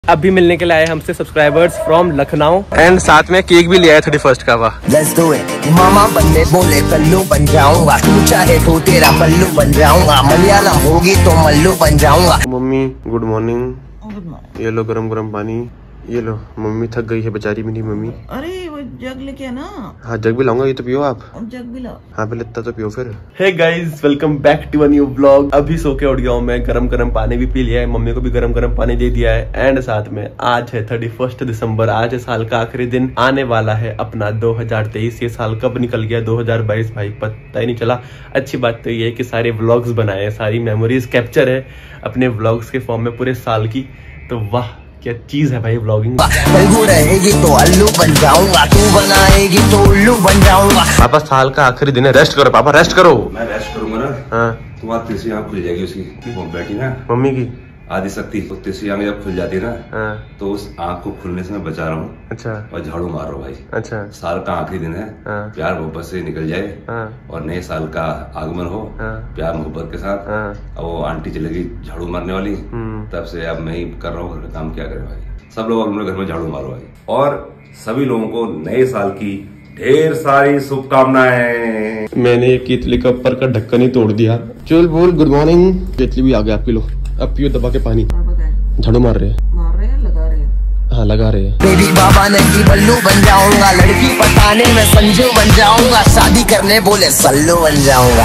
अभी मिलने के लिए आए हमसे सब्सक्राइबर्स फ्रॉम लखनऊ एंड साथ में केक भी लिया है 31 का। वाह मामा बनने बोले कल्लू बन जाऊंगा, तू चाहे तो तेरा पल्लू बन जाऊंगा, मलयालम होगी तो मल्लू बन जाऊंगा। Mummy good morning. ये लो गरम गरम पानी, ये लो। मम्मी थक गई है बेचारी मेरी मम्मी। अरे वो जग लेके ना। हाँ जग भी लाऊंगा, ये तो पियो आप। जग भी लाओ। हाँ पहले इतना तो पियो फिर। Hey guys welcome back to a new vlog. अभी सो के उठ गया हूँ मैं, गरम गरम पानी भी पी लिया है, मम्मी को भी गरम गरम पानी दे दिया है। एंड साथ में आज है 31 दिसंबर, आज है साल का आखिरी दिन। आने वाला है अपना 2023। ये साल कब निकल गया 2022 भाई पता ही नहीं चला। अच्छी बात तो ये है कि सारे व्लॉग्स बनाए, सारी मेमोरीज कैप्चर है अपने व्लॉग्स के फॉर्म में पूरे साल की। तो वाह क्या चीज है भाई व्लॉगिंग। रहेगी तो अल्लू बन जाऊंगा, तू बनाएगी तो उल्लू बन जाऊंगा। पापा साल का आखिरी दिन है, रेस्ट करो पापा, रेस्ट करो। मैं रेस्ट करूंगा ना। हाँ तुम्हारी तीसरी आंख खुल जाएगी उसकी, वो बैठी ना मम्मी की आदि शक्ति। तो तीसरी आंख जब खुल जाती है ना, हाँ। तो उस आंख को खुलने से मैं बचा रहा हूँ। अच्छा। और झाड़ू मार रहा हूँ भाई। अच्छा। साल का आखिरी दिन है। हाँ। प्यार मोहब्बत से निकल जाए। हाँ। और नए साल का आगमन हो। हाँ। प्यार मोहब्बत के साथ। हाँ। और वो आंटी चलेगी झाड़ू मारने वाली, तब से अब मैं ही कर रहा हूँ घर का काम। क्या करे भाई, सब लोग अपने घर में झाड़ू मारो भाई। और सभी लोगों को नए साल की ढेर सारी शुभकामनाएं। मैंने केतली का ऊपर का ढक्कन ही तोड़ दिया। चल बोल गुड मॉर्निंग। केतली भी आ गया आपकी, लो अब पियो दबा के पानी। झाड़ू मार रहे हैं। मार रहे हैं लगा रहे हैं। हाँ लगा रहे हैं। बेबी बाबा नहीं बल्लू बन जाऊंगा, लड़की पटाने में संजू बन जाऊंगा, शादी करने बोले सल्लू बन जाऊंगा।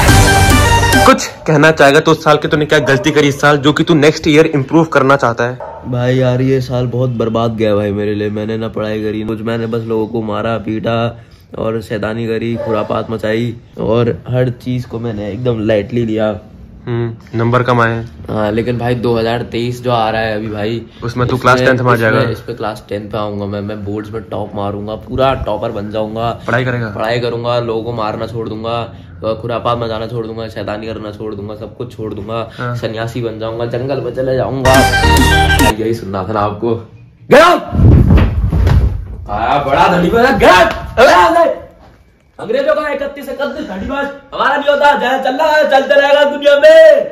कुछ कहना चाहेगा तो उस साल की तूने क्या गलती करी इस साल जो कि तू नेक्स्ट ईयर इम्प्रूव करना चाहता है? भाई यार ये साल बहुत बर्बाद गया भाई मेरे लिए। मैंने ना पढ़ाई करी कुछ, मैंने बस लोगों को मारा पीटा और शैतानी करी, खुरापात मचाई और हर चीज को मैंने एकदम लाइटली लिया। नंबर कम आए। हाँ लेकिन भाई 2023 जो आ रहा है अभी भाई, उसमें तू क्लास 10th में आ जाएगा। इस पे क्लास 10 पे आऊंगा मैं बोर्ड्स में टॉप मारूंगा, पूरा टॉपर बन जाऊंगा। पढ़ाई करेगा? पढ़ाई करूंगा, लोगों को मारना छोड़ दूंगा, खुरापात मचाना छोड़ दूंगा, शैतानी करना छोड़ दूंगा, सब कुछ छोड़ दूंगा। सन्यासी बन जाऊंगा, जंगल में चले जाऊंगा। यही सुनना था ना आपको। बड़ा धनी अंग्रेजों का 31 धनीबाज हमारा नहीं होता। जहाँ चल रहा है चलते रहेगा दुनिया में।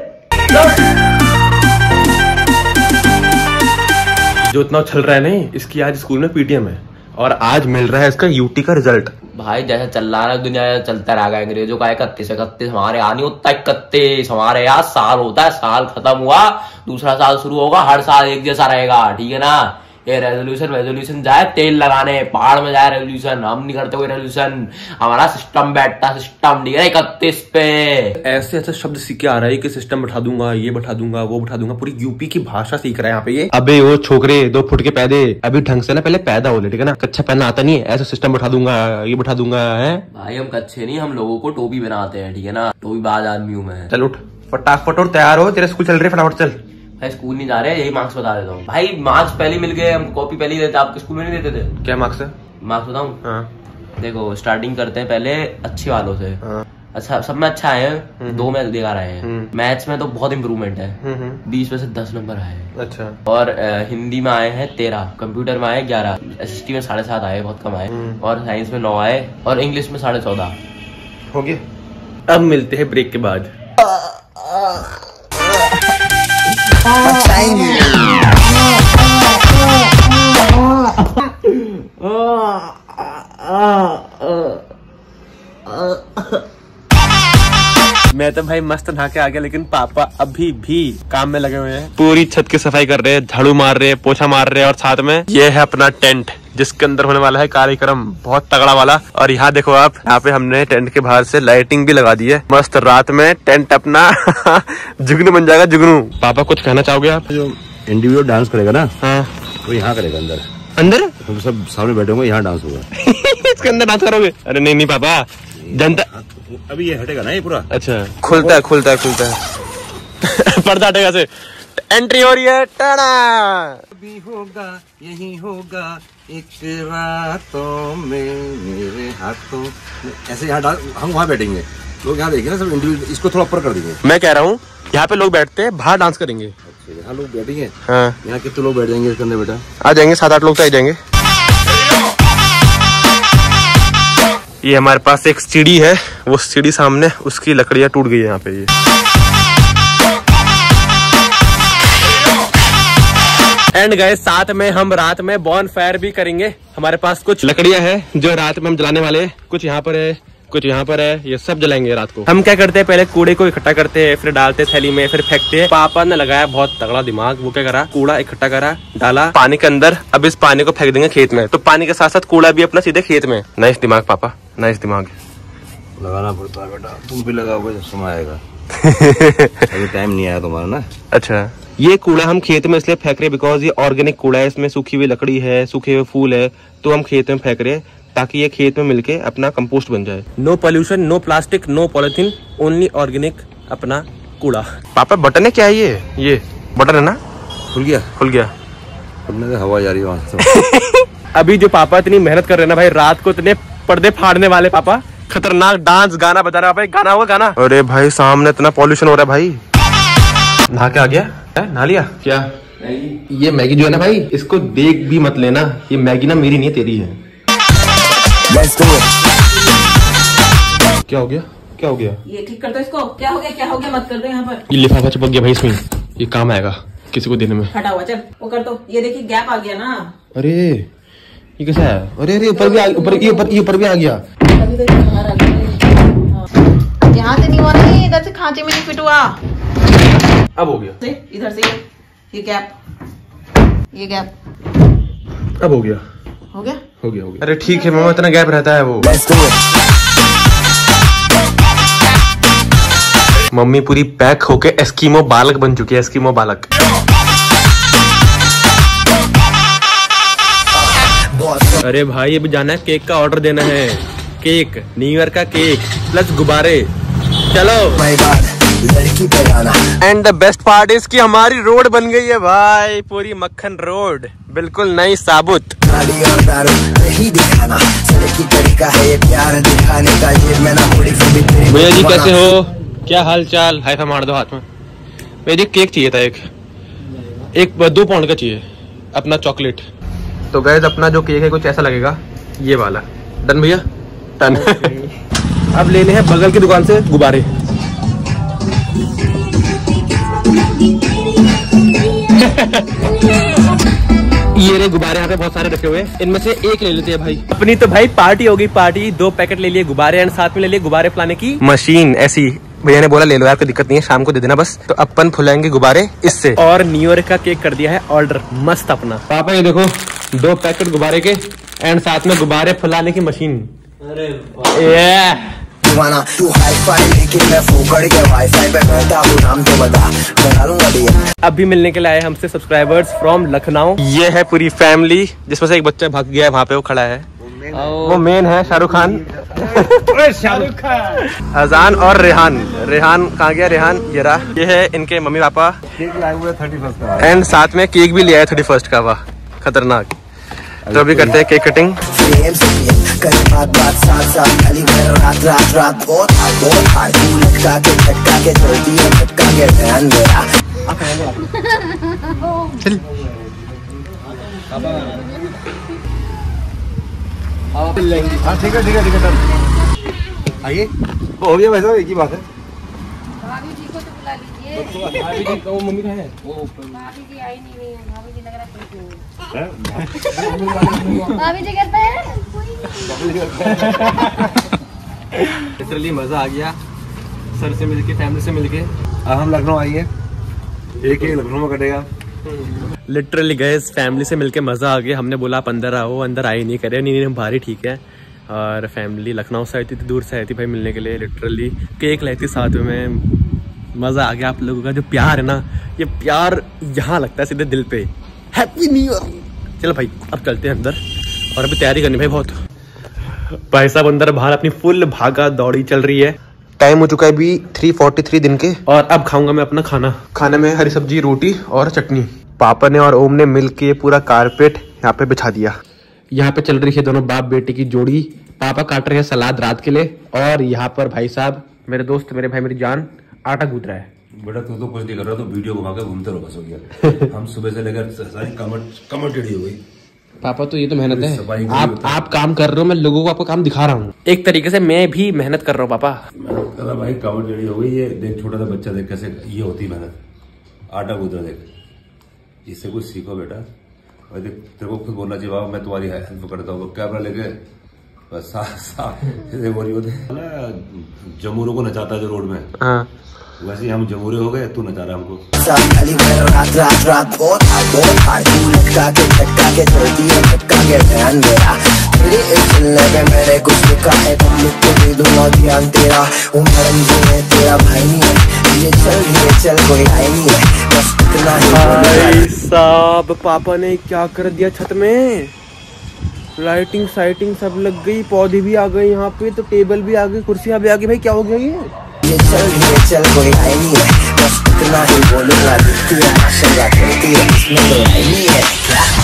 जो इतना उछल रहा है नहीं, इसकी आज स्कूल में पीटीएम है और आज मिल रहा है इसका यूटी का रिजल्ट। भाई जैसे चल रहा है दुनिया चलता रहेगा। अंग्रेजों का 31 हमारे यहाँ नहीं होता। 31 हमारे यहाँ साल होता है। साल खत्म हुआ दूसरा साल शुरू होगा, हर साल एक जैसा रहेगा, ठीक है ना। ये रेजोल्यूशन जाए तेल लगाने, पहाड़ में जाए रेजोल्यूशन, हम नहीं करते कोई रेजोल्यूशन। हमारा सिस्टम बैठता सिस्टम, ठीक है 31 पे। ऐसे ऐसे शब्द सीख के आ रहा है कि सिस्टम बैठा दूंगा, ये बैठा दूंगा, वो बैठा दूंगा। पूरी यूपी की भाषा सीख रहा है यहाँ पे ये। अबे वो छोकरे 2 फुट के पैदे, अभी ढंग से ना पहले पैदा हो ले, ठीक है ना। कच्चा पहनना आता नहीं है, ऐसा सिस्टम बैठा दूंगा, ये बैठा दूंगा है। भाई हम कच्चे नहीं, हम लोगों को टोपी बनाते हैं, ठीक है ना। टोपी बाज आदमी हूँ मैं। चल उठ फटाफट और तैयार हो, तेरे स्कूल चल रहे, फटाफट चल। भाई स्कूल नहीं जा रहे, यही मार्क्स बता देता हूँ। भाई मार्क्स पहले मिल गए, हम कॉपी पहले ही देते। आपके स्कूल में नहीं देते थे? क्या मार्क्स है? मार्क्स बताऊँ? हाँ। देखो स्टार्टिंग करते हैं पहले अच्छे वालों से। हाँ। अच्छा सब में अच्छा आए हैं, 2 में दिखा रहे हैं। मैथ्स में तो बहुत इम्प्रूवमेंट है, 20 में से 10 नंबर आए हैं। अच्छा। और हिंदी में आए हैं 13, कंप्यूटर में आए 11, SST में 7.5 आए, बहुत कम आए। और साइंस में 9 आए और इंग्लिश में 14.5 हो गया। अब मिलते हैं ब्रेक के बाद। मैं तो भाई मस्त नहा के आ गया, लेकिन पापा अभी भी काम में लगे हुए हैं। पूरी छत की सफाई कर रहे हैं, झाड़ू मार रहे हैं, पोछा मार रहे हैं। और साथ में ये है अपना टेंट जिसके अंदर होने वाला है कार्यक्रम बहुत तगड़ा वाला। और यहाँ देखो आप, यहाँ पे हमने टेंट के बाहर से लाइटिंग भी लगा दी है मस्त। रात में टेंट अपना जुगनू बन जाएगा, जुगनू। पापा कुछ कहना चाहोगे आप? जो इंडिविजुअल डांस करेगा ना, हाँ वो यहाँ करेगा अंदर। अंदर हम सब सामने बैठे होंगे, यहाँ डांस होगा। इसके अंदर डांस करोगे? अरे नहीं नहीं पापा, जनता अभी ये हटेगा ना ये पूरा। अच्छा खुलता है पर्दा हटेगा से एंट्री हो रही है। टाड़ा भी होगा यही होगा एक रातों में मेरे हाथों में। ऐसे यहाँ हम वहाँ बैठेंगे, लोग यहाँ देखेंगे ना सब इंडिविजुअल। इसको थोड़ा ऊपर कर देंगे। मैं कह रहा हूँ यहाँ पे लोग बैठते हैं, बाहर डांस करेंगे। अच्छा यहाँ लोग बैठेंगे। हाँ यहाँ कितने लोग बैठ जाएंगे इसके अंदर बेटा? आ जाएंगे 7-8 लोग तो आ जाएंगे। ये हमारे पास एक सीढ़ी है, वो सीढ़ी सामने उसकी लकड़ियाँ टूट गई है यहाँ पे। ये एंड गाइस साथ में हम रात में बॉन फायर भी करेंगे। हमारे पास कुछ लकड़ियां हैं जो रात में हम जलाने वाले हैं। कुछ यहाँ पर है, कुछ यहाँ पर है, ये सब जलाएंगे रात को। हम क्या करते हैं, पहले कूड़े को इकट्ठा करते हैं, फिर डालते हैं थैली में, फिर फेंकते हैं। पापा ने लगाया बहुत तगड़ा दिमाग। वो क्या करा, कूड़ा इकट्ठा करा, डाला पानी के अंदर। अब इस पानी को फेंक देंगे खेत में, तो पानी के साथ साथ कूड़ा भी अपना सीधे खेत में। नाइस दिमाग पापा, नाइस दिमाग। लगाना पड़ता है बेटा, तुम भी लगाओगे जब समय आएगा। अभी टाइम नहीं आया तुम्हारा ना। अच्छा, ये कूड़ा हम खेत में इसलिए फेंक रहे बिकॉज ये ऑर्गेनिक कूड़ा है, इसमें सूखी हुई लकड़ी है, सूखे हुए फूल है, तो हम खेत में फेंक रहे हैं ताकि ये खेत में मिलके अपना कंपोस्ट बन जाए। No pollution, no plastic, no polythene, only organic अपना कूड़ा। पापा बटन है क्या है ये बटन है ना? खुल गया, खुल गया। तुमने तो हवा जा रही है वहां से। अभी जो पापा इतनी मेहनत कर रहे हैं ना भाई, रात को इतने पर्दे फाड़ने वाले पापा, खतरनाक डांस गाना बजा रहा है भाई। गाना होगा गाना। अरे भाई सामने इतना पॉल्यूशन हो रहा है भाई। नहा के आ गया है? नहा लिया क्या? ये मैगी जो है ना भाई, इसको देख भी मत लेना। ये मैगी ना मेरी नहीं है, तेरी है। Let's do it. क्या हो गया, क्या हो गया? ये ठीक कर दो इसको। क्या हो गया, क्या हो गया, मत कर दो यहाँ पर। ये लिफाफा चिपक गया भाई इसमें, ये काम आएगा किसी को देने में। हटा हुआ, चल वो कर दो। ये देखिए गैप आ गया ना। अरे ये कैसा है? अरे अरे ऊपर भी ऊपर भी आ गया। अभी तो बाहर आ गया। यहाँ से नहीं हुआ ना, इधर से खांचे में नहीं फिट हुआ। अब हो गया। इधर से ये गैप, ये गैप अब हो गया, हो गया, हो गया, हो गया। अरे ठीक है मामा, इतना गैप रहता है वो। Let's do it. मम्मी पूरी पैक होके एस्कीमो बालक बन चुकी है, एस्कीमो बालक। अरे भाई अभी जाना है, केक का ऑर्डर देना है। केक, न्यू ईयर का केक प्लस गुब्बारे। चलो। My God, लड़की पे गाना। And the best part is कि हमारी रोड बन गई है भाई, पूरी मक्खन रोड, बिल्कुल नई साबुत। गाड़ी और दारू नहीं दिखाना, की तरीका है ये प्यार दिखाने का। ये मैं ना थोड़ी सी भी तेरी भैया जी कैसे हो, क्या हाल चाल? हाई फाई मार दो हाथ में। भैया जी केक चाहिए था, एक 2 पाउंड का चाहिए अपना चॉकलेट। तो गैस अपना जो केक है कुछ ऐसा लगेगा, ये वाला। डन भैया, डन। अब लेने हैं बगल की दुकान से गुब्बारे। ये रे गुब्बारे यहाँ पे बहुत सारे रखे हुए हैं, इनमें से एक ले लेते हैं भाई। अपनी तो भाई पार्टी होगी, पार्टी। 2 पैकेट ले लिए गुब्बारे एंड साथ में ले लिए गुब्बारे फुलाने की मशीन। ऐसी भैया ने बोला ले लो यार, कोई दिक्कत नहीं है, शाम को दे देना बस। तो अपन फुलाएंगे गुब्बारे इससे। और न्यू ईयर का केक कर दिया है ऑर्डर, मस्त अपना। पापा ये देखो 2 पैकेट गुब्बारे के एंड साथ में गुब्बारे फुलाने की मशीन। अरे दीवाना तू हाई फाई, लेकिन मैं फोकड़ के वाईफाई पे बैठा हूँ। नाम तो बता, बता लूंगा भैया। अभी मिलने के लिए आए हमसे सब्सक्राइबर्स फ्रॉम लखनऊ। ये है पूरी फैमिली, जिसमें से एक बच्चा भाग गया है, वहाँ पे वो खड़ा है। वो मेन है शाहरुख खान। शाहरुख खान, अजान और रेहान। रेहान कहाँ गया? रेहान ये रहा। ये है इनके मम्मी पापा। केक लाए हुए 31st का एंड साथ में केक भी लिया है 31st का। वाह खतरनाक। तो अभी करते हैं केक कटिंग। बात बात साथ साथ खाली रात रात रात बहुत हार्ड तू लटका के झटका के चलती है, झटका के ध्यान मेरा। हाँ ठीक है ठीक है ठीक है, आइए। वो हो गया वैसा, एक ही बात है। भाभी जी को तो बुला लीजिए। भाभी जी को, मम्मी कहाँ है? भाभी जी आई नहीं है, भाभी जी लग रहा है भाभी जी कहते हैं लिटरली मजा आ गया सर से मिलके, फैमिली से मिलके। अब हम लखनऊ आइए, एक लखनऊ में कटेगा। लिटरली गैस फैमिली से मिलके मजा आ गया। हमने बोला आप अंदर आओ, अंदर आई नहीं करे, नहीं हम भारी ठीक है। और फैमिली लखनऊ से आई थी, दूर से आई थी भाई मिलने के लिए। लिटरली केक लाई थी साथ में, मजा आ गया। आप लोगों का जो प्यार है ना, ये प्यार यहाँ लगता है सीधे दिल पे। Happy new year. चलो भाई अब चलते हैं अंदर, और अभी तैयारी करनी भाई बहुत। भाई साहब अंदर बाहर अपनी फुल भागा दौड़ी चल रही है। टाइम हो चुका है अभी 3:43 दिन के, और अब खाऊंगा मैं अपना खाना। खाने में हरी सब्जी, रोटी और चटनी। पापा ने और ओम ने मिलके पूरा कारपेट यहाँ पे बिछा दिया। यहाँ पे चल रही है दोनों बाप बेटे की जोड़ी। पापा काट रहे हैं सलाद रात के लिए, और यहाँ पर भाई साहब मेरे दोस्त, मेरे भाई, मेरी जान आटा गूंथ रहा है। बेटा तू तो कुछ नहीं कर रहा, तो वीडियो घुमा के घूमते रहो बस, हो गया। हम सुबह से लेकर सारी कमर टेढ़ी हो गई। पापा तो ये तो मेहनत है, आप काम कर रहे हो, मैं लोगों को आपको काम दिखा रहा हूँ। एक तरीके से मैं भी मेहनत कर रहा हूँ पापा। अरे भाई कमर टेढ़ी हो गई। ये देख छोटा सा बच्चा, देख कैसे ये होती मेहनत। आटा गूंथ रहा देख। इससे कुछ सीखो बेटा। और तेरे को खुद बोलना चाहिए बाबा मैं तुम्हारी हेल्प करता हूँ, कैमरा लेके बस साफ बोली होते ना, जमूरों को नचाता है जो रोड में, वैसे ही हम जमूरे हो गए, तू नचा रहा हमको। रात रात रात बहुत हार्ड तू लटका के चलती है झटका के ध्यान मेरा तेरे इस चलने पे मैंने कुछ लिखा है, पब्लिक को दे दूंगा ध्यान तेरा। उम्र है तेरा भाई नहीं है, ये चल कोई आई नहीं है, बस इतना ही। भाई साहब पापा ने क्या कर दिया, छत में लाइटिंग साइटिंग सब लग गई, पौधे भी आ गए यहाँ पे, तो टेबल भी आ गई, कुर्सियां भी आ गई। भाई क्या हो गया ये चल कोई आई नहीं है, बस इतना ही बोलूंगा, दिखती है माशाल्लाह, चलती है इसमें कोई आई नहीं है।